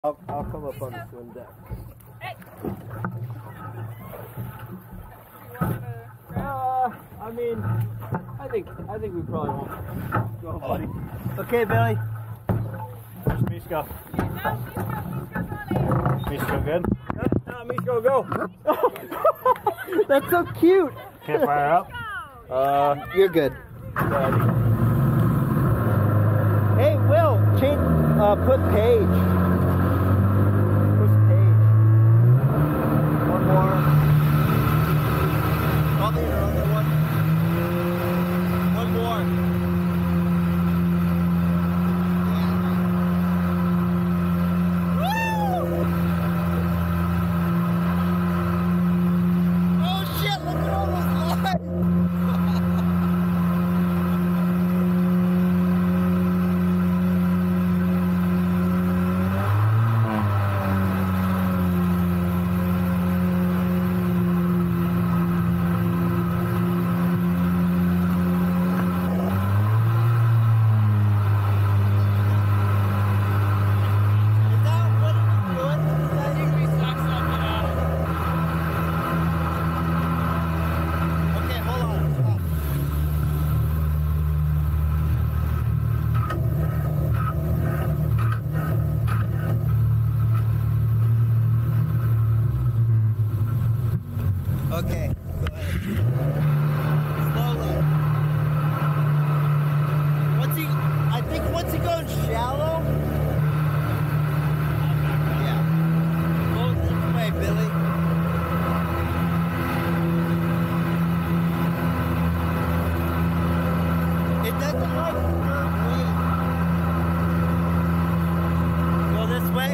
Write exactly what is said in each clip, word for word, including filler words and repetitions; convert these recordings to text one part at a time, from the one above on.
I'll, I'll come up on the swim deck. Hey! Uh, I mean, I think I think we probably won't. Go, buddy. Okay, Billy. Where's Misko? No, Misko good? No, Misko, go. That's so cute. Can't fire up? Uh, you're good. Hey, Will, change, uh, put Paige. Push Paige. One more. Probably another one. One more. Woo! Oh shit, look at all those lines! Okay, go ahead. Slowly. Once he, I think once he goes shallow. Yeah. Go this way, Billy. It doesn't like curve wind. Go this way.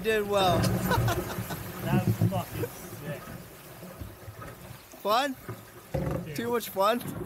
did well. That was fucking sick. Fun? Dude. Too much fun?